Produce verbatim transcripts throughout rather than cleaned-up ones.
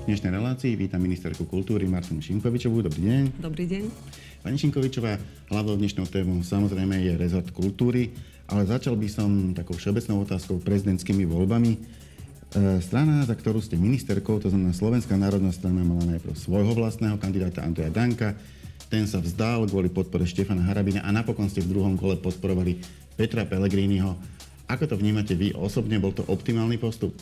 dnešnej relácii vítam ministerku kultúry Martinu Šimkovičovú. Dobrý deň. Dobrý deň. Pani Šimkovičová, hlavnou dnešnou témou samozrejme je rezort kultúry, ale začal by som takou všeobecnou otázkou prezidentskými voľbami. Strana, za ktorú ste ministerkou, to znamená Slovenská národná strana, mala najprv svojho vlastného kandidáta Andreja Danka. Ten sa vzdal kvôli podpore Štefana Harabina a napokon ste v druhom kole podporovali Petra Pellegriniho. Ako to vnímate vy osobne? Bol to optimálny postup?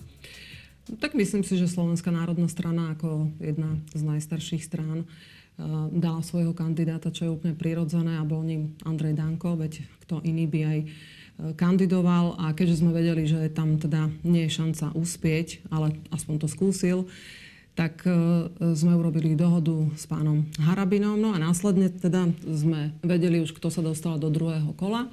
Tak myslím si, že Slovenská národná strana ako jedna z najstarších strán dala svojho kandidáta, čo je úplne prirodzené, a bol ním Andrej Danko, veď kto iný by aj kandidoval. A keďže sme vedeli, že tam teda nie je šanca uspieť, ale aspoň to skúsil, tak sme urobili dohodu s pánom Harabinom. No a následne teda sme vedeli už, kto sa dostal do druhého kola.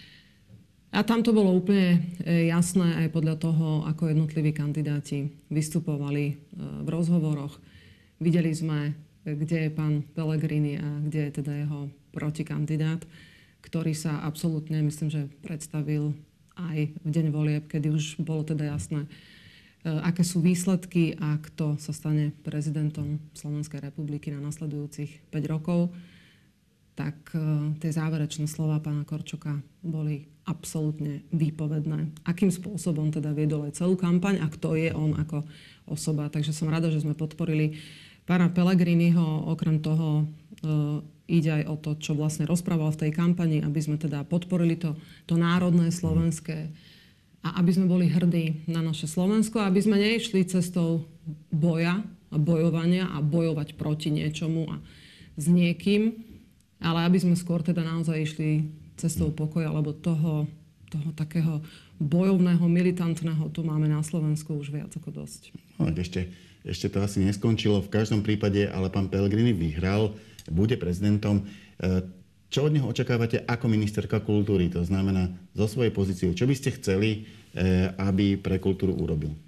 A tam to bolo úplne jasné aj podľa toho, ako jednotliví kandidáti vystupovali v rozhovoroch. Videli sme, kde je pán Pellegrini a kde je teda jeho protikandidát, ktorý sa absolútne, myslím, že predstavil aj v deň volieb, kedy už bolo teda jasné, aké sú výsledky a kto sa stane prezidentom Slovenskej republiky na nasledujúcich päť rokov. Tak tie záverečné slova pána Korčoka boli absolútne výpovedné. Akým spôsobom teda viedol aj celú kampaň a kto je on ako osoba. Takže som rada, že sme podporili pána Pellegriniho. Okrem toho e, ide aj o to, čo vlastne rozprával v tej kampani, aby sme teda podporili to, to národné slovenské a aby sme boli hrdí na naše Slovensko, aby sme neišli cestou boja a bojovania a bojovať proti niečomu a s niekým, ale aby sme skôr teda naozaj išli cestou pokoja, lebo toho, toho takého bojovného, militantného tu máme na Slovensku už viac ako dosť. No, ešte, ešte to asi neskončilo v každom prípade, ale pán Pellegrini vyhral, bude prezidentom. Čo od neho očakávate ako ministerka kultúry? To znamená zo svojej pozície. Čo by ste chceli, aby pre kultúru urobil?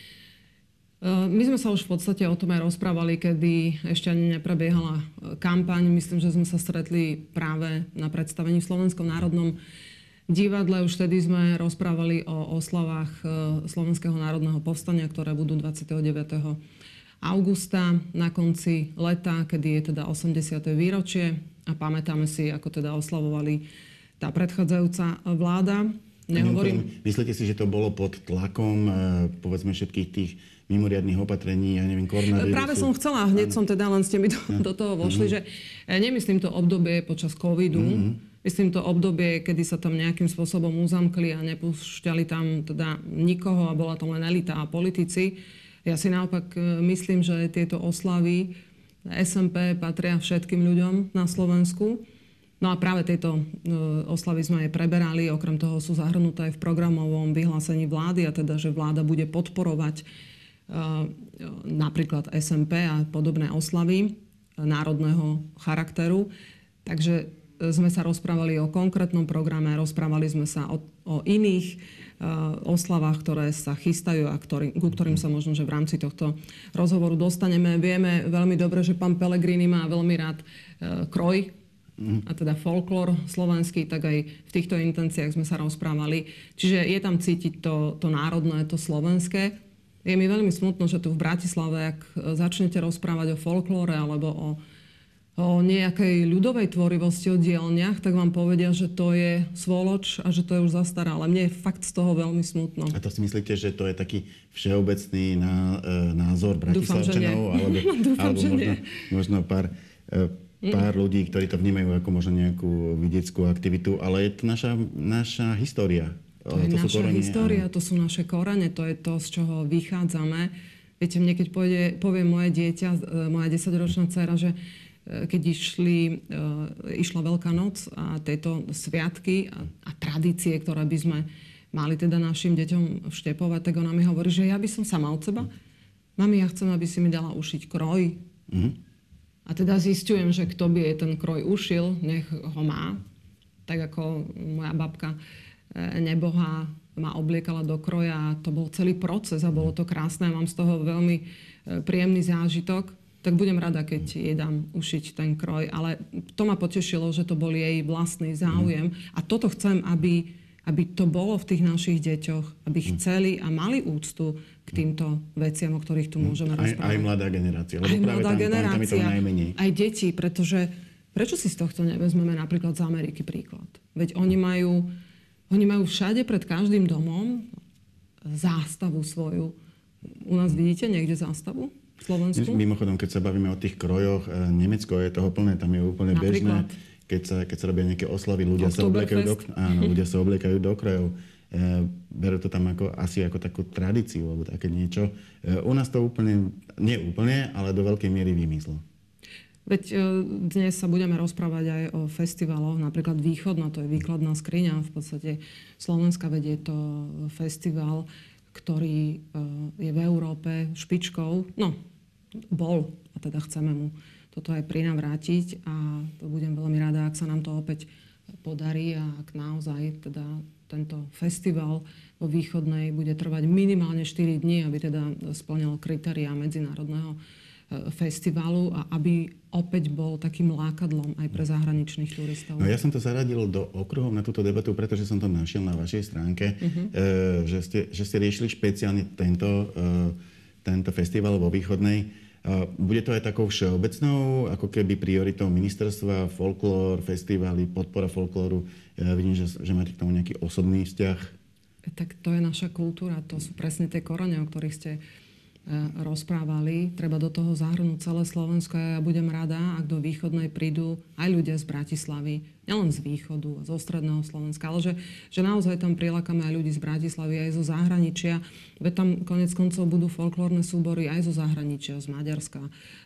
My sme sa už v podstate o tom aj rozprávali, kedy ešte ani neprebiehala kampaň. Myslím, že sme sa stretli práve na predstavení v Slovenskom národnom divadle. Už vtedy sme rozprávali o oslavách Slovenského národného povstania, ktoré budú dvadsiateho deviateho augusta na konci leta, kedy je teda osemdesiate výročie. A pamätáme si, ako teda oslavovali tá predchádzajúca vláda. Nehovorím... Myslíte si, že to bolo pod tlakom, povedzme, všetkých tých mimoriadnych opatrení, ja neviem, koronavírusu? Práve som chcela, hneď som teda, len ste mi do, do toho vošli, mm-hmm. že nemyslím to obdobie počas covidu, mm-hmm. myslím to obdobie, kedy sa tam nejakým spôsobom uzamkli a nepúšťali tam teda nikoho a bola tam len elita a politici. Ja si naopak myslím, že tieto oslavy es em pé patria všetkým ľuďom na Slovensku. No a práve tieto oslavy sme aj preberali, okrem toho sú zahrnuté aj v programovom vyhlásení vlády, a teda, že vláda bude podporovať napríklad es em pé a podobné oslavy národného charakteru. Takže sme sa rozprávali o konkrétnom programe, rozprávali sme sa o, o iných uh, oslavách, ktoré sa chystajú a ktorý, ku ktorým sa možno, že v rámci tohto rozhovoru dostaneme. Vieme veľmi dobre, že pán Pellegrini má veľmi rád uh, kroj, a teda folklór slovenský, tak aj v týchto intenciách sme sa rozprávali. Čiže je tam cítiť to, to národné, to slovenské. Je mi veľmi smutno, že tu v Bratislave, ak začnete rozprávať o folklóre alebo o, o nejakej ľudovej tvorivosti, o dielniach, tak vám povedia, že to je svoloč a že to je už zastaralé. Mne je fakt z toho veľmi smutno. A to si myslíte, že to je taký všeobecný ná, názor Bratislavčanov? Alebo, Dúfam, alebo že možno, nie. možno pár, pár mm. ľudí, ktorí to vnímajú ako možno nejakú vidieckú aktivitu, ale je to naša, naša história. To je to naša korene, história, áno. To sú naše korene, to je to, z čoho vychádzame. Viete, mne keď povie, povie moje dieťa, moja desaťročná dcera, že keď išli, išla Veľká noc a tieto sviatky a, a tradície, ktoré by sme mali teda našim deťom vštepovať, tak ona mi hovorí, že ja by som sama od seba. Mami, ja chcem, aby si mi dala ušiť kroj. Mm. A teda zistujem, že kto by jej ten kroj ušil, nech ho má. Tak ako moja babka neboha ma obliekala do kroja a to bol celý proces a bolo to krásne a mám z toho veľmi príjemný zážitok, tak budem rada, keď jej dám ušiť ten kroj. Ale to ma potešilo, že to bol jej vlastný záujem a toto chcem, aby, aby to bolo v tých našich deťoch, aby chceli a mali úctu k týmto veciam, o ktorých tu môžeme aj, rozprávať. Aj mladá generácia. Lebo aj mladá tam, generácia, tam, tam je toho najmenej. Aj deti, pretože prečo si z tohto nevezmeme napríklad z Ameriky príklad? Veď oni majú, oni majú všade pred každým domom zástavu svoju. U nás vidíte niekde zástavu v Slovensku? Mimochodom, keď sa bavíme o tých krojoch, Nemecko je toho plné, tam je úplne napríklad bežné. Keď sa, keď sa robia nejaké oslavy, ľudia sa obliekajú do, áno, ľudia sa obliekajú do krojov. E, berú to tam ako, asi ako takú tradíciu, alebo také niečo. E, u nás to úplne, nie úplne, ale do veľkej miery vymyslo. Veď e, dnes sa budeme rozprávať aj o festivaloch, napríklad Východná, to je výkladná skriňa, v podstate Slovenska, veď je to festival, ktorý e, je v Európe špičkou, no, bol, a teda chceme mu toto aj prinavrátiť a to budem veľmi rada, ak sa nám to opäť podarí a ak naozaj teda tento festival vo Východnej bude trvať minimálne štyri dni, aby teda splňal kritériá medzinárodného festivalu a aby opäť bol takým lákadlom aj pre zahraničných turistov. No ja som to zaradil do okruhov na túto debatu, pretože som to našiel na vašej stránke, uh-huh. e, že, ste, že ste riešili špeciálne tento, e, tento festival vo Východnej. Bude to aj takou všeobecnou, ako keby prioritou ministerstva, folklór, festivály, podpora folklóru. Ja vidím, že, že máte k tomu nejaký osobný vzťah. Tak to je naša kultúra. To sú presne tie korene, o ktorých ste rozprávali. Treba do toho zahrnúť celé Slovensko a ja budem rada, ak do Východnej prídu aj ľudia z Bratislavy, nielen z Východu, zo stredného Slovenska, ale že, že naozaj tam prilákame aj ľudí z Bratislavy, aj zo zahraničia. Veď tam konec koncov budú folklórne súbory aj zo zahraničia, z Maďarska,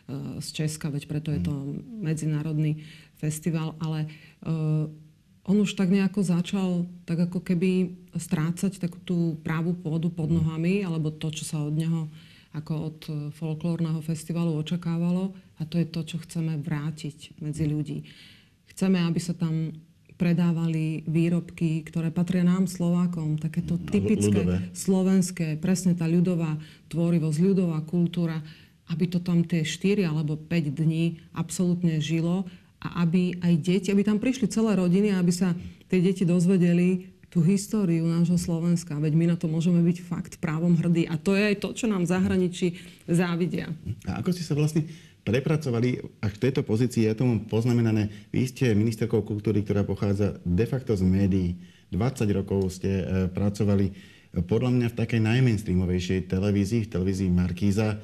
z Česka, veď preto je to medzinárodný festival, ale uh, on už tak nejako začal tak ako keby strácať takú tú právu pôdu pod nohami, alebo to, čo sa od neho ako od folklórneho festivalu očakávalo. A to je to, čo chceme vrátiť medzi ľudí. Chceme, aby sa tam predávali výrobky, ktoré patria nám, Slovákom. Takéto typické, ľudové, slovenské, presne tá ľudová tvorivosť, ľudová kultúra. Aby to tam tie štyri alebo päť dní absolútne žilo. A aby aj deti, aby tam prišli celé rodiny, aby sa tie deti dozvedeli tú históriu nášho Slovenska. Veď my na to môžeme byť fakt právom hrdí. A to je aj to, čo nám v zahraničí závidia. A ako ste sa vlastne prepracovali až v tejto pozícii? Je tomu poznamenané, vy ste ministerkou kultúry, ktorá pochádza de facto z médií. dvadsať rokov ste e, pracovali e, podľa mňa v takej najmainstreamovejšej televízii, v televízii Markíza,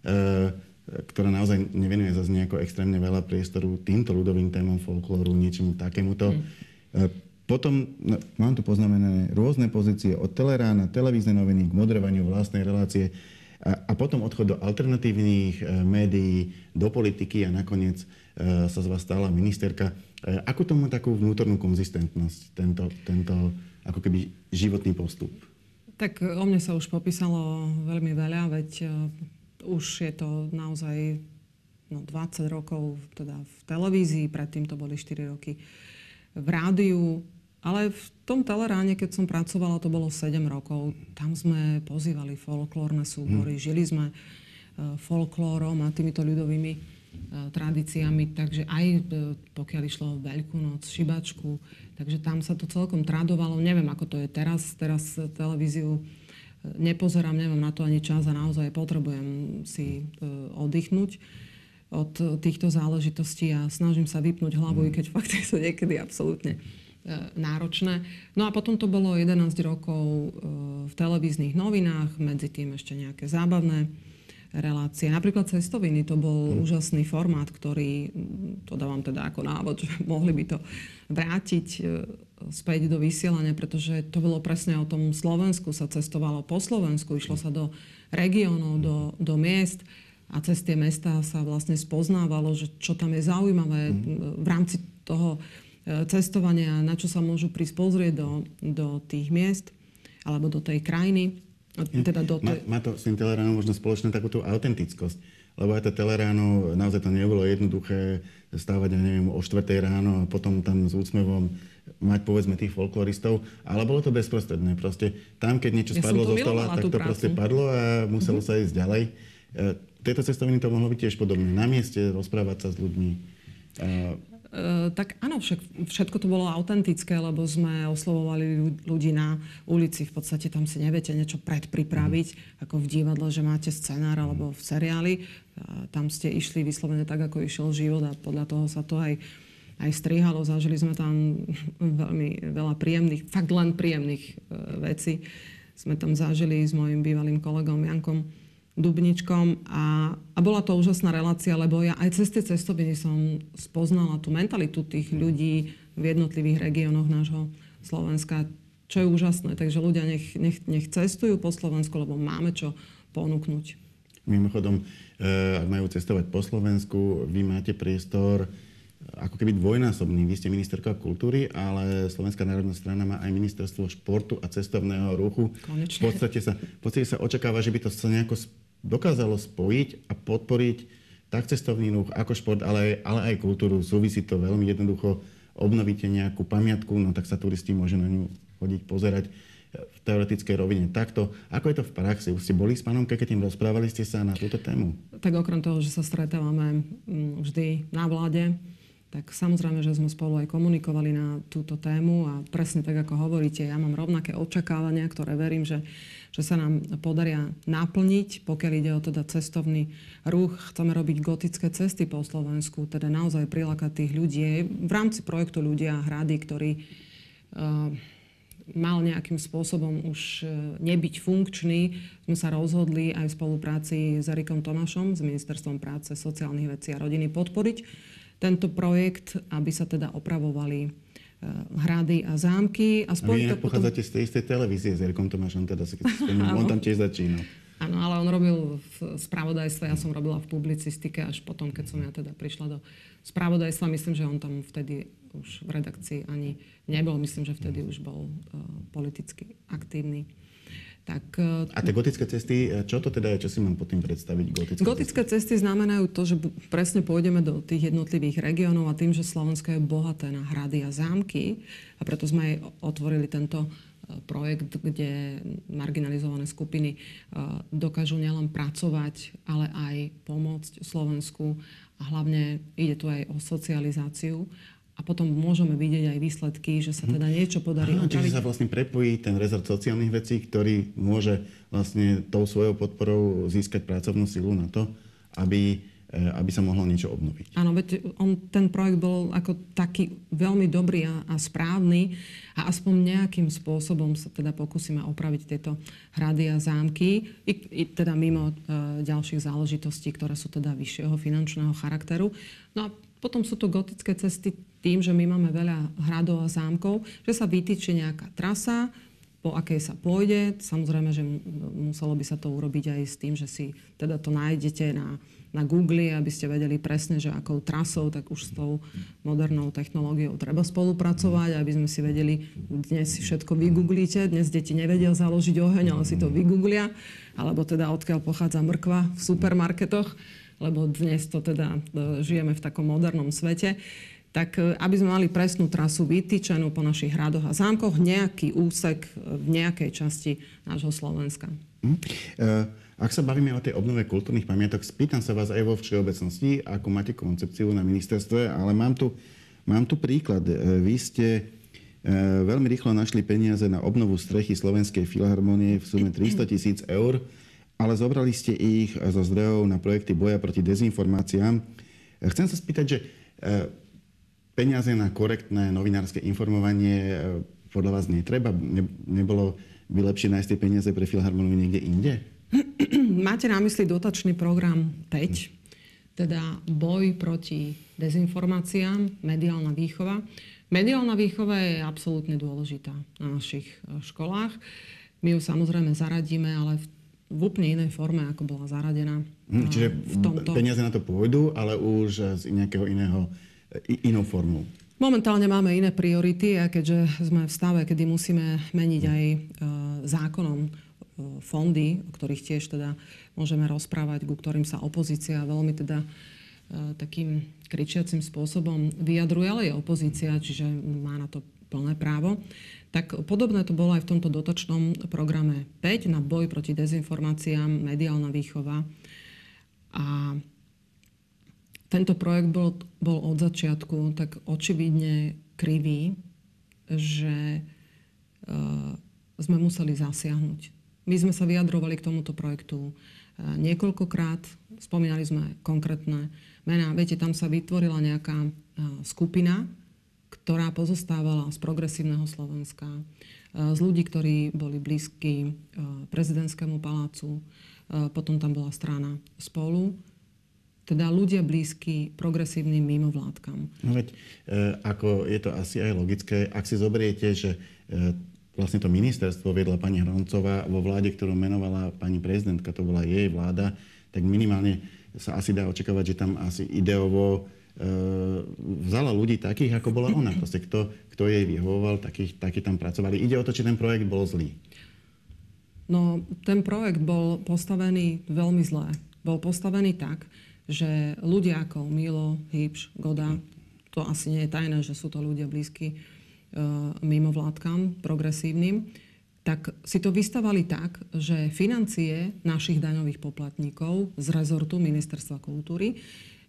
e, ktorá naozaj nevenuje zase nejako extrémne veľa priestoru týmto ľudovým témom, folklóru, niečomu takémuto. Mm. Potom no, mám tu poznamenané rôzne pozície od Telerána, televízne noviny k moderovaniu vlastnej relácie a, a potom odchod do alternatívnych e, médií, do politiky a nakoniec e, sa z vás stala ministerka. E, ako tomu takú vnútornú konzistentnosť, tento, tento ako keby životný postup? Tak o mne sa už popísalo veľmi veľa, veď e, už je to naozaj no, dvadsať rokov teda v televízii, predtým to boli štyri roky v rádiu. Ale v tom Teleráne, keď som pracovala, to bolo sedem rokov. Tam sme pozývali folklórne súbory, hmm. žili sme uh, folklórom a týmito ľudovými uh, tradíciami. Takže aj uh, pokiaľ išlo o Veľkú noc, šibačku, takže tam sa to celkom tradovalo. Neviem, ako to je teraz. Teraz televíziu uh, nepozerám, nemám na to ani čas a naozaj potrebujem si uh, oddychnúť od uh, týchto záležitostí a snažím sa vypnúť hlavu, hmm. i keď fakt je to niekedy absolútne náročné. No a potom to bolo jedenásť rokov v televíznych novinách, medzi tým ešte nejaké zábavné relácie. Napríklad Cestoviny, to bol hmm. úžasný formát, ktorý, to dávam teda ako návod, že mohli by to vrátiť späť do vysielania, pretože to bolo presne o tom Slovensku, sa cestovalo po Slovensku, išlo sa do regiónov, do, do miest a cez tie mestá sa vlastne spoznávalo, že čo tam je zaujímavé hmm. v rámci toho cestovania, na čo sa môžu prísť pozrieť do, do tých miest alebo do tej krajiny. Teda do tej... má, má to s tým Teleránom možno spoločnú takúto autentickosť, lebo aj to Teleráno, naozaj to nebolo jednoduché stávať, ja neviem, o štvrtej ráno a potom tam s úsmevom mať povedzme tých folkloristov, ale bolo to bezprostredné. Proste tam, keď niečo ja spadlo zo stola, tak to prácu. Proste padlo a muselo uh-huh. sa ísť ďalej. Tieto cestoviny to mohlo byť tiež podobné. Na mieste rozprávať sa s ľuďmi. tak áno, však, všetko to bolo autentické, lebo sme oslovovali ľudí na ulici. V podstate tam si neviete niečo predpripraviť, mm. ako v divadle, že máte scenár alebo v seriáli. Tam ste išli vyslovene tak, ako išiel život a podľa toho sa to aj, aj strihalo. Zažili sme tam veľmi veľa príjemných, fakt len príjemných vecí. Sme tam zažili s mojim bývalým kolegom Jankom Dubničkom a, a bola to úžasná relácia, lebo ja aj cez tie cestoviny som spoznala tú mentalitu tých ľudí v jednotlivých regiónoch nášho Slovenska, čo je úžasné. Takže ľudia nech, nech, nech cestujú po Slovensku, lebo máme čo ponúknuť. Mimochodom, ak majú cestovať po Slovensku, vy máte priestor ako keby dvojnásobný. Vy ste ministerka kultúry, ale Slovenská národná strana má aj ministerstvo športu a cestovného ruchu. Konečne. V podstate sa, v podstate sa očakáva, že by to sa nejako dokázalo spojiť a podporiť tak cestovný ruch ako šport, ale aj, ale aj kultúru. Súvisí to veľmi jednoducho. Obnovíte nejakú pamiatku, no tak sa turisti môžu na ňu chodiť pozerať v teoretickej rovine. Takto, ako je to v praxi? Už ste boli s pánom Keketím, rozprávali ste sa na túto tému? Tak okrem toho, že sa stretávame vždy na vláde, tak samozrejme, že sme spolu aj komunikovali na túto tému a presne tak, ako hovoríte, ja mám rovnaké očakávania, ktoré verím, že, že sa nám podaria naplniť, pokiaľ ide o teda cestovný ruch. Chceme robiť gotické cesty po Slovensku, teda naozaj prilákať tých ľudí. V rámci projektu Ľudia a hrady, ktorý uh, mal nejakým spôsobom už nebyť funkčný, sme sa rozhodli aj v spolupráci s Erikom Tomášom, s Ministerstvom práce, sociálnych vecí a rodiny podporiť tento projekt, aby sa teda opravovali hrady a zámky. A, a vy inak potom... pochádzate z tej istej televízie s Erikom Tomášom, teda si keď spomínam, on tam tiež začínal. Áno, ale on robil v spravodajstve, ja som robila v publicistike, až potom, keď som ja teda prišla do spravodajstva. Myslím, že on tam vtedy už v redakcii ani nebol. Myslím, že vtedy už bol uh, politicky aktívny. Tak, a tie gotické cesty, čo to teda je? Čo si mám pod tým predstaviť? Gotické, gotické cesty? cesty znamenajú to, že presne pôjdeme do tých jednotlivých regiónov a tým, že Slovensko je bohaté na hrady a zámky, a preto sme aj otvorili tento projekt, kde marginalizované skupiny dokážu nielen pracovať, ale aj pomôcť Slovensku. A hlavne ide tu aj o socializáciu. A potom môžeme vidieť aj výsledky, že sa teda niečo podarí Aha, opraviť. Čiže sa vlastne prepojí ten rezort sociálnych vecí, ktorý môže vlastne tou svojou podporou získať pracovnú silu na to, aby, aby sa mohlo niečo obnoviť. Áno, veď on, ten projekt bol ako taký veľmi dobrý a, a správny a aspoň nejakým spôsobom sa teda pokúsime opraviť tieto hrady a zámky, i, i teda mimo e, ďalších záležitostí, ktoré sú teda vyššieho finančného charakteru. No a potom sú to gotické cesty tým, že my máme veľa hradov a zámkov, že sa vytýči nejaká trasa, po akej sa pôjde. Samozrejme, že muselo by sa to urobiť aj s tým, že si teda to nájdete na, na Google, aby ste vedeli presne, že akou trasou, tak už s tou modernou technológiou treba spolupracovať, aby sme si vedeli, dnes si všetko vygooglíte, dnes deti nevedia založiť oheň, ale si to vygooglia, alebo teda odkiaľ pochádza mrkva v supermarketoch, lebo dnes to teda žijeme v takom modernom svete. Tak aby sme mali presnú trasu vytýčenú po našich hradoch a zámkoch, nejaký úsek v nejakej časti nášho Slovenska. Hm. Ak sa bavíme o tej obnove kultúrnych pamiatok, spýtam sa vás aj vo všeobecnosti, ako máte koncepciu na ministerstve, ale mám tu, mám tu príklad. Vy ste veľmi rýchlo našli peniaze na obnovu strechy Slovenskej filharmonie v sume tristo tisíc eur, ale zobrali ste ich zo zdrojov na projekty boja proti dezinformáciám. Chcem sa spýtať, že peniaze na korektné novinárske informovanie podľa vás netreba? Ne, nebolo by lepšie nájsť tie peniaze pre filharmoniu niekde inde? Máte na mysli dotačný program päť, teda boj proti dezinformáciám, mediálna výchova. Mediálna výchova je absolútne dôležitá na našich školách. My ju samozrejme zaradíme, ale v, v úplne inej forme, ako bola zaradená. Hm, čiže v tomto... peniaze na to pôjdu, ale už z nejakého iného inou formou. Momentálne máme iné priority a keďže sme v stave, kedy musíme meniť aj e, zákonom e, fondy, o ktorých tiež teda môžeme rozprávať, ku ktorým sa opozícia veľmi teda e, takým kričiacim spôsobom vyjadruje, ale je opozícia, čiže má na to plné právo. Tak podobné to bolo aj v tomto dotačnom programe päť na boj proti dezinformáciám, mediálna výchova. A tento projekt bol, bol od začiatku tak očividne krivý, že uh, sme museli zasiahnuť. My sme sa vyjadrovali k tomuto projektu uh, niekoľkokrát. Spomínali sme konkrétne mená. Viete, tam sa vytvorila nejaká uh, skupina, ktorá pozostávala z progresívneho Slovenska, uh, z ľudí, ktorí boli blízki uh, prezidentskému palácu. Uh, potom tam bola strana Spolu. Teda ľudia blízki progresívnym mimovládkam. No veď, e, ako je to asi aj logické, ak si zoberiete, že e, vlastne to ministerstvo viedla pani Hroncová vo vláde, ktorú menovala pani prezidentka, to bola jej vláda, tak minimálne sa asi dá očakávať, že tam asi ideovo e, vzala ľudí takých, ako bola ona. Proste kto, kto jej vyhovoval, takých, takí tam pracovali. Ide o to, či ten projekt bol zlý. No, ten projekt bol postavený veľmi zlé. Bol postavený tak, že ľudia ako Milo, Hybš, Goda, to asi nie je tajné, že sú to ľudia blízky uh, mimovládkam, progresívnym, tak si to vystavali tak, že financie našich daňových poplatníkov z rezortu Ministerstva kultúry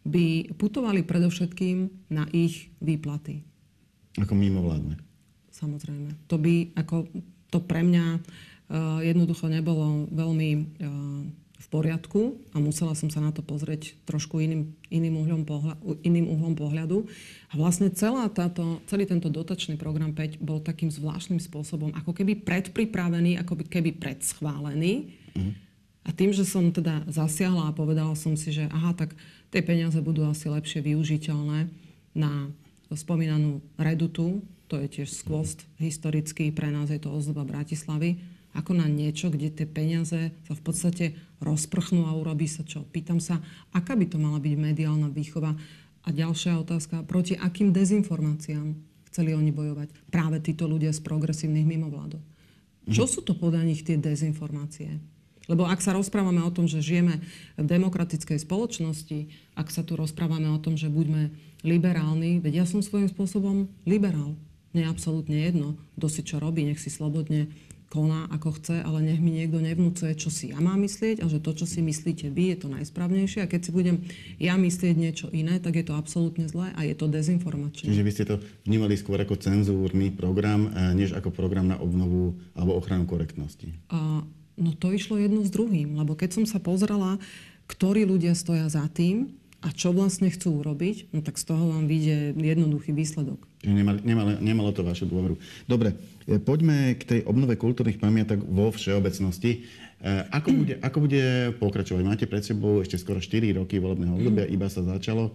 by putovali predovšetkým na ich výplaty. Ako mimovládne. Samozrejme. To by, ako, to pre mňa uh, jednoducho nebolo veľmi uh, v poriadku a musela som sa na to pozrieť trošku iným, iným, uhlom, pohľadu, iným uhlom pohľadu. A vlastne celá táto, celý tento dotačný program päť bol takým zvláštnym spôsobom, ako keby predpripravený, ako keby predschválený. Mm. A tým, že som teda zasiahla a povedala som si, že aha, tak tie peniaze budú asi lepšie využiteľné na spomínanú Redutu, to je tiež skvost historický, pre nás je to ozdoba Bratislavy, ako na niečo, kde tie peniaze sa v podstate rozprchnú a urobí sa čo. Pýtam sa, aká by to mala byť mediálna výchova? A ďalšia otázka, proti akým dezinformáciám chceli oni bojovať? Práve títo ľudia z progresívnych mimovládok. Čo sú to podľa nich tie dezinformácie? Lebo ak sa rozprávame o tom, že žijeme v demokratickej spoločnosti, ak sa tu rozprávame o tom, že buďme liberálni, veď ja som svojím spôsobom liberál. Nie je absolútne jedno, kto si čo robí, nech si slobodne koná ako chce, ale nech mi niekto nevnúcuje, čo si ja mám myslieť a že to, čo si myslíte vy, je to najsprávnejšie. A keď si budem ja myslieť niečo iné, tak je to absolútne zlé a je to dezinformačné. Čiže vy ste to vnímali skôr ako cenzúrny program, než ako program na obnovu alebo ochranu korektnosti? A, no to išlo jedno s druhým, lebo keď som sa pozrela, ktorí ľudia stoja za tým a čo vlastne chcú urobiť, no tak z toho vám vyjde jednoduchý výsledok. Nemalo, nemalo, nemalo to vašu dôveru. Dobre, poďme k tej obnove kultúrnych pamiatok vo všeobecnosti. Ako bude, ako bude pokračovať? Máte pred sebou ešte skoro štyri roky volebného obdobia, mm. iba sa začalo.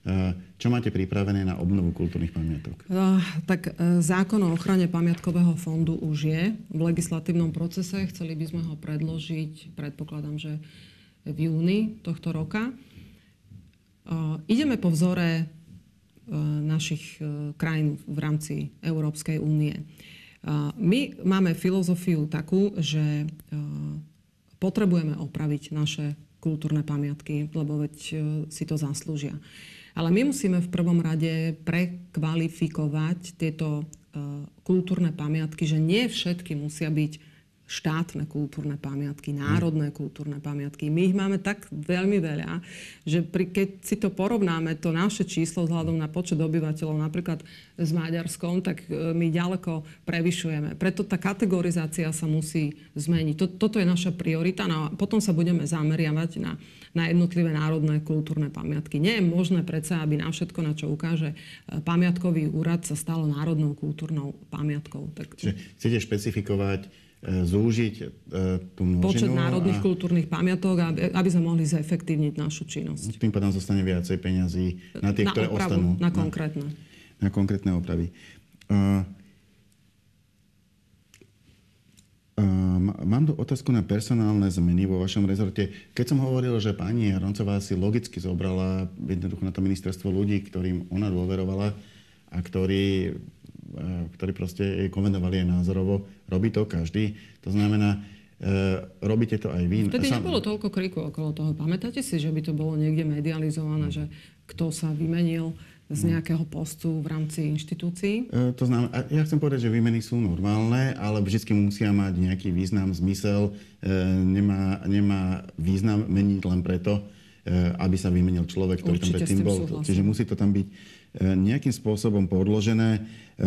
Čo máte pripravené na obnovu kultúrnych pamiatok? No, tak zákon o ochrane pamiatkového fondu už je v legislatívnom procese. Chceli by sme ho predložiť, predpokladám, že v júni tohto roka. Ideme po vzore našich krajín v rámci Európskej únie. My máme filozofiu takú, že potrebujeme opraviť naše kultúrne pamiatky, lebo veď si to zaslúžia. Ale my musíme v prvom rade prekvalifikovať tieto kultúrne pamiatky, že nie všetky musia byť štátne kultúrne pamiatky, národné kultúrne pamiatky. My ich máme tak veľmi veľa, že pri, keď si to porovnáme, to naše číslo vzhľadom na počet obyvateľov, napríklad s Maďarskom, tak my ďaleko prevyšujeme. Preto tá kategorizácia sa musí zmeniť. Toto je naša priorita. No a potom sa budeme zameriavať na, na jednotlivé národné kultúrne pamiatky. Nie je možné predsa, aby na všetko, na čo ukáže pamiatkový úrad, sa stalo národnou kultúrnou pamiatkou. Tak... Čiže chcete špecifikovať, zúžiť e, tú množinu. Počet národných a... kultúrnych pamiatok, aby, aby sme mohli zefektívniť našu činnosť. Tým pádom zostane viacej peňazí na tie, na ktoré opravu, ostanú. Na konkrétne. Na, na konkrétne opravy. Uh, uh, mám tu otázku na personálne zmeny vo vašom rezorte. Keď som hovoril, že pani Hroncová si logicky zobrala jednoducho na to ministerstvo ľudí, ktorým ona dôverovala a ktorí ktorí proste jej komentovali aj názorovo. Robí to každý. To znamená, e, robíte to aj vy. Vtedy Sam... nebolo toľko kriku okolo toho. Pamätáte si, že by to bolo niekde medializované, mm. že kto sa vymenil z nejakého postu v rámci inštitúcií? E, to znamená, ja chcem povedať, že výmeny sú normálne, ale vždy musia mať nejaký význam, zmysel. E, nemá, nemá význam meniť len preto, aby sa vymenil človek, ktorý Určite tam predtým bol. Súhlasím. Čiže musí to tam byť nejakým spôsobom podložené.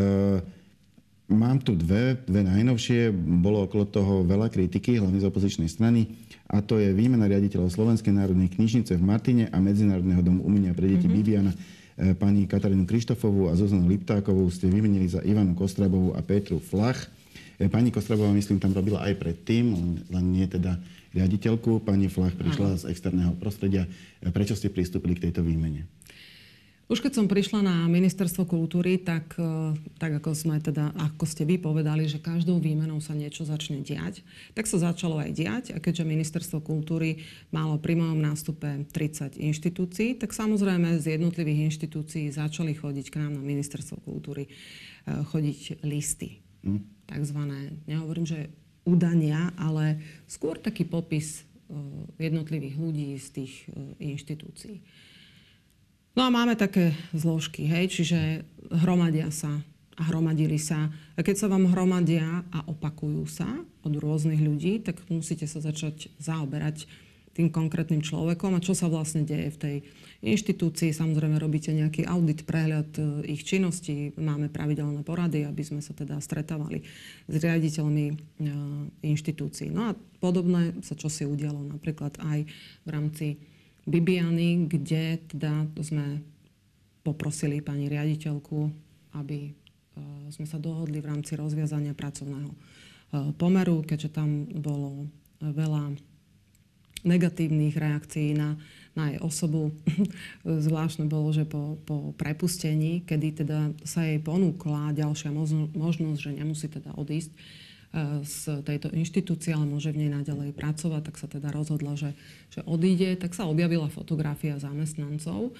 Mám tu dve, dve najnovšie. Bolo okolo toho veľa kritiky, hlavne z opozičnej strany. A to je výmena riaditeľov Slovenskej národnej knižnice v Martine a Medzinárodného domu umenia pre deti mm-hmm. Bibiana. Pani Katarínu Krištofovú a Zuzanu Liptákovú ste vymenili za Ivanu Kostrabovú a Petru Flach. Pani Kostrabová, myslím, tam robila aj predtým, len nie teda riaditeľku. Pani Flach prišla z externého prostredia. Prečo ste pristúpili k tejto výmene? Už keď som prišla na ministerstvo kultúry, tak, tak ako sme teda, ako ste vy povedali, že každou výmenou sa niečo začne diať, tak sa začalo aj diať. A keďže ministerstvo kultúry malo pri mojom nástupe tridsať inštitúcií, tak samozrejme z jednotlivých inštitúcií začali chodiť k nám na ministerstvo kultúry chodiť listy. Hmm. Takzvané, nehovorím, že udania, ale skôr taký popis jednotlivých ľudí z tých inštitúcií. No a máme také zložky, hej, čiže hromadia sa a hromadili sa. A keď sa vám hromadia a opakujú sa od rôznych ľudí, tak musíte sa začať zaoberať tým konkrétnym človekom a čo sa vlastne deje v tej inštitúcii. Samozrejme robíte nejaký audit, prehľad ich činností. Máme pravidelné porady, aby sme sa teda stretávali s riaditeľmi e, inštitúcií. No a podobné sa čosi udialo napríklad aj v rámci Bibiany, kde teda sme poprosili pani riaditeľku, aby sme sa dohodli v rámci rozviazania pracovného pomeru, keďže tam bolo veľa negatívnych reakcií na, na jej osobu. Zvláštne bolo, že po, po prepustení, kedy teda sa jej ponúkla ďalšia možnosť, že nemusí teda odísť z tejto inštitúcie, ale môže v nej naďalej pracovať, tak sa teda rozhodla, že, že odíde. Tak sa objavila fotografia zamestnancov,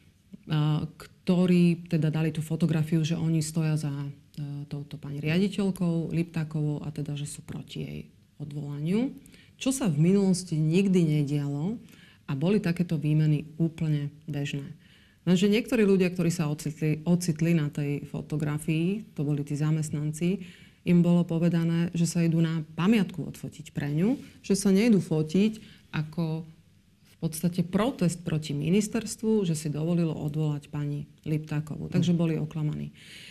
ktorí teda dali tú fotografiu, že oni stoja za touto pani riaditeľkou Liptákovou a teda, že sú proti jej odvolaniu. Čo sa v minulosti nikdy nedialo a boli takéto výmeny úplne bežné. Lenže niektorí ľudia, ktorí sa ocitli, ocitli na tej fotografii, to boli tí zamestnanci, im bolo povedané, že sa idú na pamiatku odfotiť pre ňu, že sa nejdú fotiť ako v podstate protest proti ministerstvu, že si dovolilo odvolať pani Liptákovú. Takže boli oklamaní.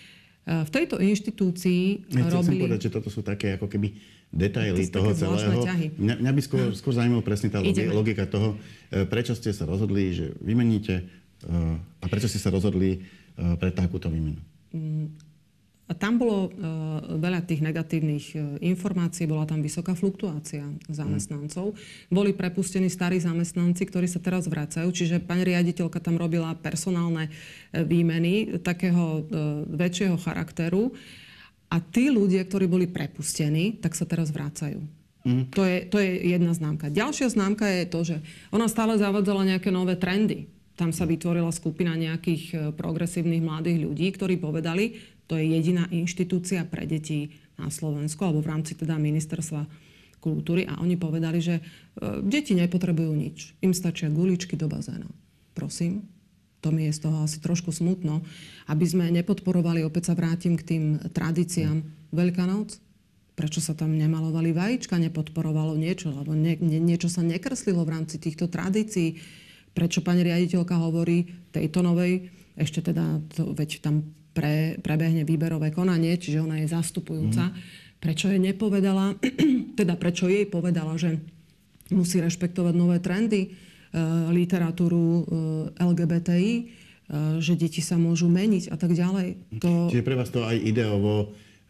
V tejto inštitúcii Nechcel robili... som povedať, že toto sú také ako keby detaily to toho celého. Mňa, mňa by skôr, skôr zaujímalo presne tá Ideme. logika toho, prečo ste sa rozhodli, že vymeníte a prečo ste sa rozhodli pre takúto výmenu. Mm. A tam bolo uh, veľa tých negatívnych uh, informácií, bola tam vysoká fluktuácia zamestnancov. Mm. Boli prepustení starí zamestnanci, ktorí sa teraz vracajú, čiže pani riaditeľka tam robila personálne uh, výmeny takého uh, väčšieho charakteru. A tí ľudia, ktorí boli prepustení, tak sa teraz vracajú. Mm. To je, to je jedna známka. Ďalšia známka je to, že ona stále zavádzala nejaké nové trendy. Tam sa vytvorila skupina nejakých uh, progresívnych mladých ľudí, ktorí povedali, to je jediná inštitúcia pre deti na Slovensku, alebo v rámci teda ministerstva kultúry. A oni povedali, že e, deti nepotrebujú nič. Im stačia guličky do bazéna. Prosím, to mi je z toho asi trošku smutno. Aby sme nepodporovali, opäť sa vrátim k tým tradíciám. Veľká noc? Prečo sa tam nemalovali vajíčka, nepodporovalo niečo? Lebo nie, nie, niečo sa nekreslilo v rámci týchto tradícií. Prečo pani riaditeľka hovorí tejto novej, ešte teda, to, veď tam Pre, prebehne výberové konanie, čiže ona je zastupujúca. Mm. Prečo jej nepovedala, teda prečo jej povedala, že musí rešpektovať nové trendy, e, literatúru e, el gé bé té í, e, že deti sa môžu meniť a tak ďalej. To... Čiže pre vás to aj ideovo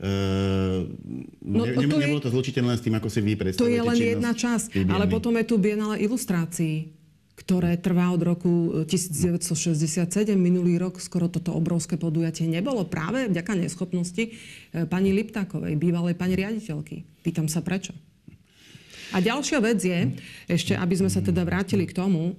e, no, ne, ne, to nebolo je, to zlučiteľné s tým, ako si vy predstavujete činnosť? To je len jedna časť, ale potom je tu Biennále ilustrácií, ktoré trvá od roku devätnásťstošesťdesiatsedem. Minulý rok skoro toto obrovské podujatie nebolo práve vďaka neschopnosti pani Liptákovej, bývalej pani riaditeľky. Pýtam sa prečo. A ďalšia vec je, ešte aby sme sa teda vrátili k tomu,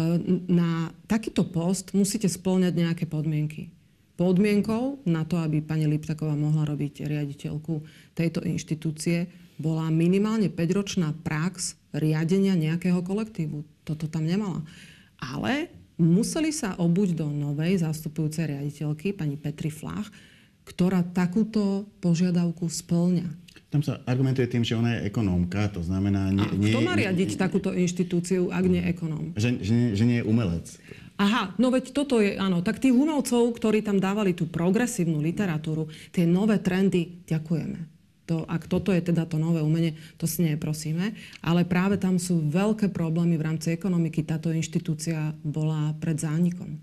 na takýto post musíte spĺňať nejaké podmienky. Podmienkou na to, aby pani Liptáková mohla robiť riaditeľku tejto inštitúcie, bola minimálne päťročná prax riadenia nejakého kolektívu. Toto tam nemala. Ale museli sa obuť do novej zastupujúcej riaditeľky, pani Petry Flach, ktorá takúto požiadavku spĺňa. Tam sa argumentuje tým, že ona je ekonómka, to znamená... Nie, a kto má riadiť takúto inštitúciu, ak nie ekonóm? Že, že, že nie je umelec. Aha, no veď toto je, áno. Tak tých umelcov, ktorí tam dávali tú progresívnu literatúru, tie nové trendy, ďakujeme. To, ak toto je teda to nové umenie, to si neprosíme. Ale práve tam sú veľké problémy v rámci ekonomiky. Táto inštitúcia bola pred zánikom.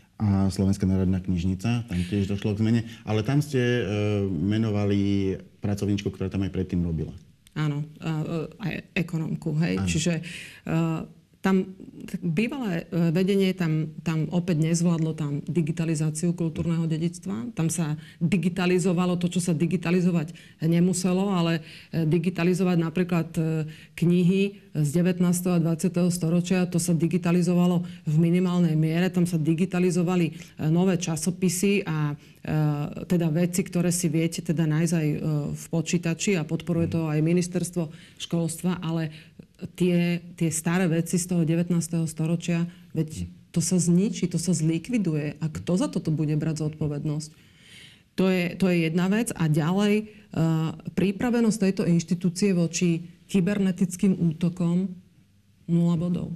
A Slovenská národná knižnica, tam tiež došlo k zmene. Ale tam ste e, menovali pracovníčku, ktorá tam aj predtým robila. Áno, aj ekonómku, hej. Áno. Čiže uh, tam bývalé vedenie tam, tam opäť nezvládlo tam digitalizáciu kultúrneho dedičstva. Tam sa digitalizovalo to, čo sa digitalizovať nemuselo, ale digitalizovať napríklad knihy z devätnásteho a dvadsiateho storočia, to sa digitalizovalo v minimálnej miere. Tam sa digitalizovali nové časopisy a teda veci, ktoré si viete teda nájsť aj v počítači a podporuje to aj ministerstvo školstva, ale tie, tie staré veci z toho devätnásteho storočia, veď to sa zničí, to sa zlikviduje. A kto za toto bude brať zodpovednosť? To je, to je jedna vec. A ďalej, uh, pripravenosť tejto inštitúcie voči kybernetickým útokom nula bodov.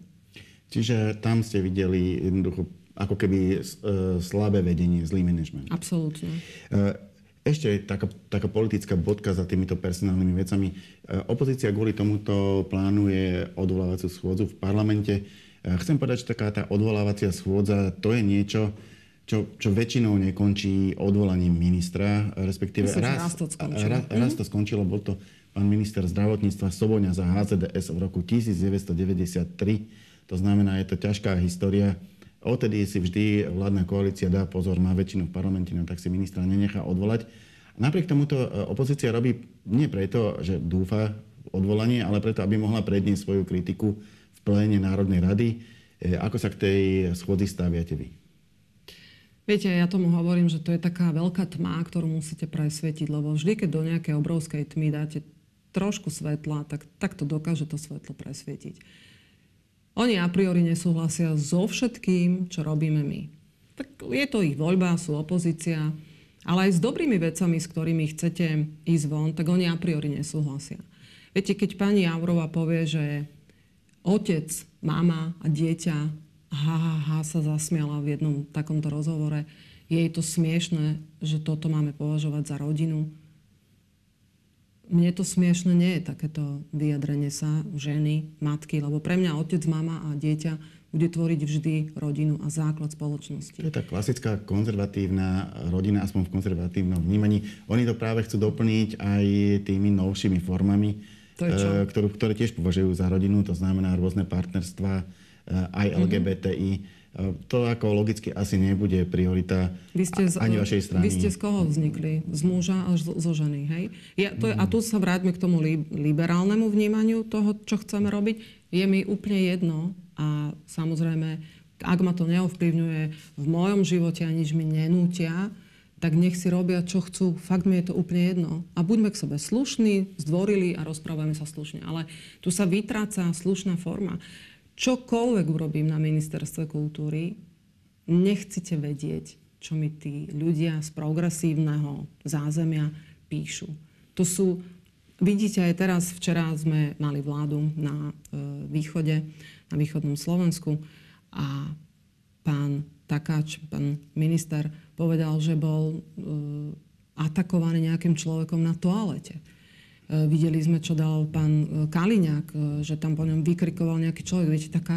Čiže tam ste videli jednoducho ako keby uh, slabé vedenie, zlý manažment. Absolútne. Uh, Ešte taká, taká politická bodka za týmito personálnymi vecami. Opozícia kvôli tomuto plánuje odvolávaciu schôdzu v parlamente. Chcem povedať, že taká tá odvolávacia schôdza, to je niečo, čo, čo väčšinou nekončí odvolaním ministra, respektíve Myslím, raz, raz to skončilo. Raz, raz to skončilo, bol to pán minister zdravotníctva Soboňa za há zet dé es v roku devätnásťstodeväťdesiattri. To znamená, je to ťažká história. Odtedy si vždy vládna koalícia dá pozor, má väčšinu v parlamente, no tak si ministra nenechá odvolať. Napriek tomuto opozícia robí nie preto, že dúfa v odvolanie, ale preto, aby mohla predniesť svoju kritiku v pléne Národnej rady. Ako sa k tej schôdzi staviate vy? Viete, ja tomu hovorím, že to je taká veľká tma, ktorú musíte presvietiť, lebo vždy, keď do nejakej obrovskej tmy dáte trošku svetla, tak, tak to dokáže to svetlo presvietiť. Oni a priori nesúhlasia so všetkým, čo robíme my. Tak je to ich voľba, sú opozícia, ale aj s dobrými vecami, s ktorými chcete ísť von, tak oni a priori nesúhlasia. Viete, keď pani Jourová povie, že otec, mama a dieťa ha, ha, ha, sa zasmiala v jednom takomto rozhovore, je jej to smiešné, že toto máme považovať za rodinu. Mne to smiešne nie je takéto vyjadrenie sa ženy, matky, lebo pre mňa otec, mama a dieťa bude tvoriť vždy rodinu a základ spoločnosti. To je tá klasická konzervatívna rodina, aspoň v konzervatívnom vnímaní. Oni to práve chcú doplniť aj tými novšími formami, to je čo? Ktorú, ktoré tiež považujú za rodinu, to znamená rôzne partnerstvá, aj el gé bé té í. Mm-hmm. To ako logicky asi nebude priorita vy ste z, ani vašej strany. Vy ste z koho vznikli? Z muža až zo ženy, hej? Ja, to je, a tu sa vráťme k tomu li, liberálnemu vnímaniu toho, čo chceme robiť. Je mi úplne jedno a samozrejme, ak ma to neovplyvňuje v mojom živote a nič mi nenútia, tak nech si robia, čo chcú. Fakt mi je to úplne jedno. A buďme k sebe slušní, zdvorili a rozprávame sa slušne. Ale tu sa vytráca slušná forma. Čokoľvek urobím na ministerstve kultúry, nechcete vedieť, čo mi tí ľudia z progresívneho zázemia píšu. To sú, vidíte aj teraz, včera sme mali vládu na e, východe, na východnom Slovensku a pán Takáč, pán minister, povedal, že bol e, atakovaný nejakým človekom na toalete. Videli sme, čo dal pán Kaliňák, že tam po ňom vykrikoval nejaký človek. Viete, taká,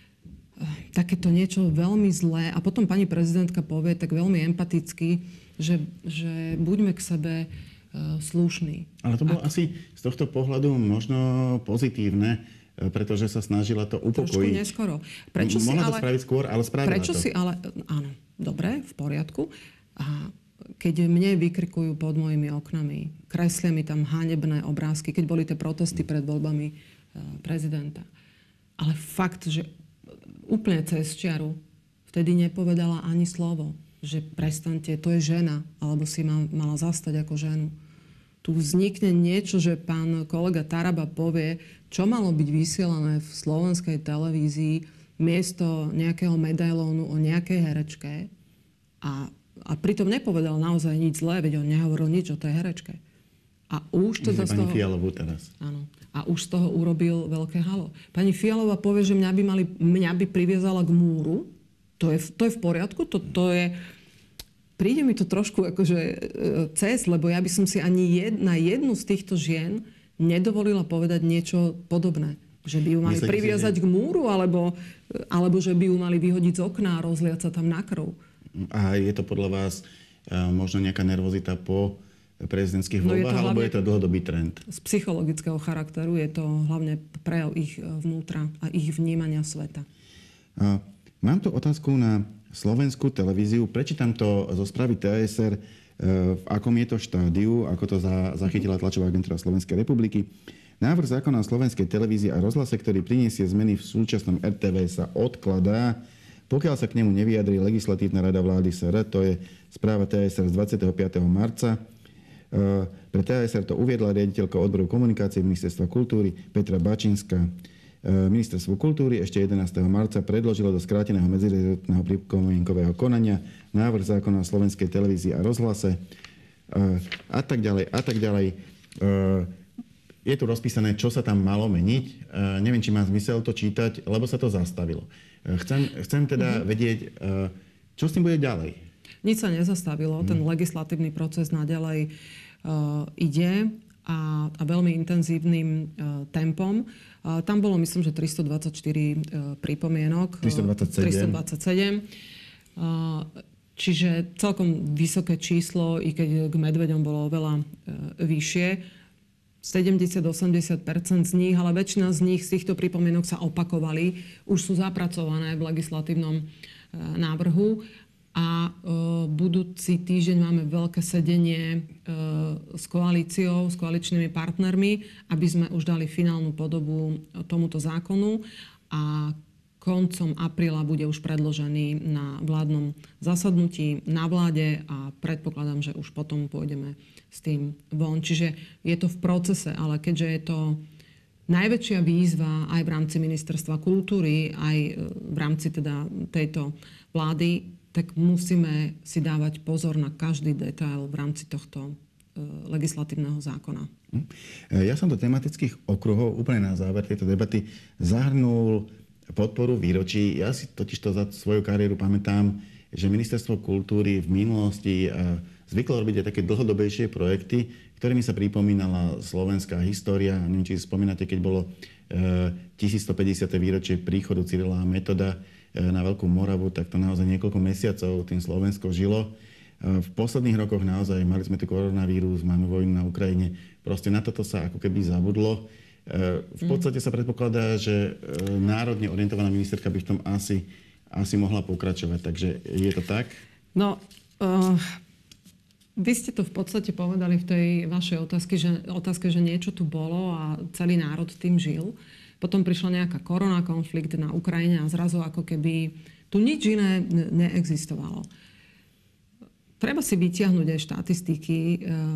takéto niečo veľmi zlé. A potom pani prezidentka povie tak veľmi empaticky, že, že buďme k sebe uh, slušní. Ale to bolo a... asi z tohto pohľadu možno pozitívne, pretože sa snažila to upokojiť. Trošku neskoro. Prečo Mohla si to ale... spraviť skôr, ale spravila Prečo to. si ale... Áno, dobre, v poriadku. A keď mne vykrikujú pod mojimi oknami, kreslia mi tam hanebné obrázky, keď boli tie protesty pred voľbami prezidenta. Ale fakt, že úplne cez čiaru vtedy nepovedala ani slovo, že prestaňte, to je žena, alebo si ma mala zastať ako ženu. Tu vznikne niečo, že pán kolega Taraba povie, čo malo byť vysielané v slovenskej televízii miesto nejakého medailónu o nejakej herečke a A pritom nepovedal naozaj nič zlé, veď on nehovoril nič o tej herečke. A už teda z pani toho... Fialovú teraz. Áno. A už z toho urobil veľké halo. Pani Fialová povie, že mňa by, mali, mňa by priviezala k múru. To je, to je v poriadku. To, to je... Príde mi to trošku akože cez, lebo ja by som si ani jed, na jednu z týchto žien nedovolila povedať niečo podobné. Že by ju mali Myslíte, priviazať že... k múru, alebo, alebo že by ju mali vyhodiť z okna a rozliať sa tam na krv. A je to podľa vás uh, možno nejaká nervozita po prezidentských voľbách, no je alebo je to dlhodobý trend? Z psychologického charakteru je to hlavne prejav ich vnútra a ich vnímania sveta. Uh, mám tu otázku na slovenskú televíziu. Prečítam to zo správy té es er, uh, v akom je to štádiu, ako to za, zachytila tlačová agentúra Slovenskej republiky. Návrh zákona o slovenskej televízii a rozhlase, ktorý priniesie zmeny v súčasnom er té vé, sa odkladá, pokiaľ sa k nemu nevyjadrí legislatívna rada vlády es er. To je správa té es er z dvadsiateho piateho marca. Pre té es er to uviedla riaditeľka odboru komunikácie Ministerstva kultúry Petra Bačinská. Ministerstvo kultúry ešte jedenásteho marca predložilo do skráteného medzirezortného pripomienkového konania návrh zákona o slovenskej televízii a rozhlase a tak ďalej a tak ďalej. Je tu rozpísané, čo sa tam malo meniť. Neviem, či má zmysel to čítať, lebo sa to zastavilo. Chcem, chcem teda mm-hmm. vedieť, čo s tým bude ďalej. Nič sa nezastavilo. Mm. Ten legislatívny proces naďalej uh, ide a, a veľmi intenzívnym uh, tempom. Uh, tam bolo, myslím, že tristodvadsaťštyri uh, pripomienok. tristodvadsaťsedem. tristodvadsaťsedem. Uh, čiže celkom vysoké číslo, i keď k medveďom bolo oveľa uh, vyššie. sedemdesiat až osemdesiat percent z nich, ale väčšina z nich, z týchto pripomienok sa opakovali. Už sú zapracované v legislatívnom uh, návrhu. A e, budúci týždeň máme veľké sedenie e, s koalíciou, s koaličnými partnermi, aby sme už dali finálnu podobu tomuto zákonu a koncom apríla bude už predložený na vládnom zasadnutí na vláde a predpokladám, že už potom pôjdeme s tým von. Čiže je to v procese, ale keďže je to najväčšia výzva aj v rámci Ministerstva kultúry, aj v rámci teda tejto vlády, tak musíme si dávať pozor na každý detail v rámci tohto e, legislatívneho zákona. Ja som do tematických okruhov úplne na záver tejto debaty zahrnul podporu výročí. Ja si totižto za svoju kariéru pamätám, že Ministerstvo kultúry v minulosti zvyklo robiť aj také dlhodobejšie projekty, ktorými sa pripomínala slovenská história. Neviem, či si spomínate, keď bolo e, tisícstopäťdesiate výročie príchodu Cyrila a Metoda na Veľkú Moravu, tak to naozaj niekoľko mesiacov tým Slovensko žilo. V posledných rokoch naozaj mali sme tu koronavírus, máme vojnu na Ukrajine. Proste na toto sa ako keby zabudlo. V podstate sa predpokladá, že národne orientovaná ministerka by v tom asi, asi mohla pokračovať. Takže je to tak? No, uh, vy ste to v podstate povedali v tej vašej otázke, že, otázke, že niečo tu bolo a celý národ tým žil. Potom prišla nejaká korona, konflikt na Ukrajine a zrazu ako keby tu nič iné neexistovalo. Treba si vytiahnuť aj štatistiky e,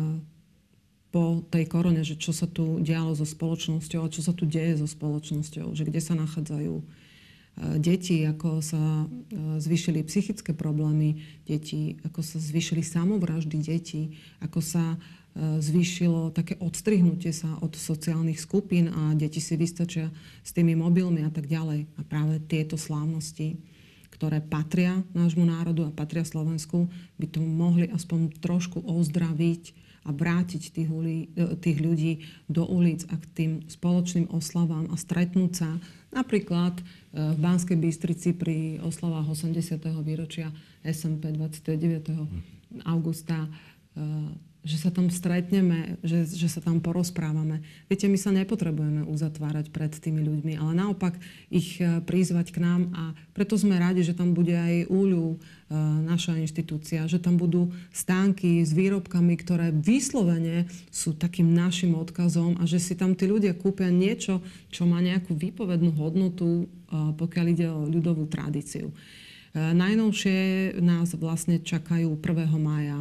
po tej korone, že čo sa tu dialo so spoločnosťou a čo sa tu deje so spoločnosťou, že kde sa nachádzajú e, deti, ako sa e, zvýšili psychické problémy detí, ako sa zvýšili samovraždy detí, ako sa zvýšilo také odstrihnutie sa od sociálnych skupín a deti si vystačia s tými mobilmi a tak ďalej. A práve tieto slávnosti, ktoré patria nášmu národu a patria Slovensku, by to mohli aspoň trošku ozdraviť a vrátiť tých, uli, tých ľudí do ulic a k tým spoločným oslavám a stretnúť sa napríklad v Banskej Bystrici pri oslavách osemdesiateho výročia es em pé dvadsiateho deviateho augusta, že sa tam stretneme, že, že sa tam porozprávame. Viete, my sa nepotrebujeme uzatvárať pred tými ľuďmi, ale naopak ich prizvať k nám a preto sme radi, že tam bude aj úľu, naša inštitúcia, že tam budú stánky s výrobkami, ktoré vyslovene sú takým našim odkazom a že si tam tí ľudia kúpia niečo, čo má nejakú výpovednú hodnotu, pokiaľ ide o ľudovú tradíciu. Najnovšie nás vlastne čakajú prvého mája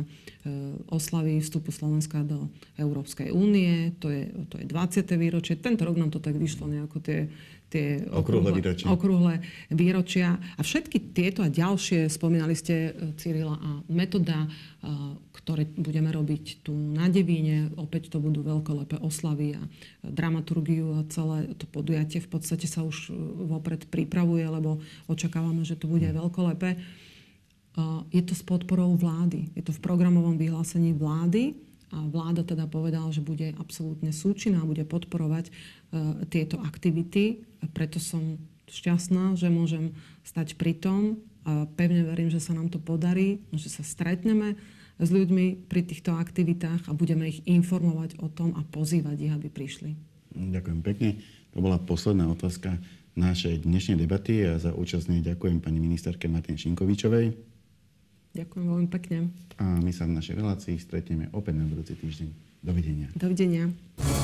oslavy vstupu Slovenska do Európskej únie. To je, to je dvadsiate výročie. Tento rok nám to tak vyšlo nejako tie, tie okrúhle výročia. okrúhle výročia. A všetky tieto a ďalšie, spomínali ste Cyrila a Metoda, ktoré budeme robiť tu na Devíne. Opäť to budú veľkolepé oslavy a dramaturgiu a celé to podujatie v podstate sa už vopred pripravuje, lebo očakávame, že to bude veľkolepé. Je to s podporou vlády. Je to v programovom vyhlásení vlády a vláda teda povedala, že bude absolútne súčinná a bude podporovať uh, tieto aktivity. A preto som šťastná, že môžem stať pri tom a pevne verím, že sa nám to podarí, že sa stretneme s ľuďmi pri týchto aktivitách a budeme ich informovať o tom a pozývať ich, aby prišli. Ďakujem pekne. To bola posledná otázka našej dnešnej debaty a za účastne ďakujem pani ministerke Martine Šinkovičovej. Ďakujem veľmi pekne. A my sa v našej relácii stretneme opäť na budúci týždeň. Dovidenia. Dovidenia.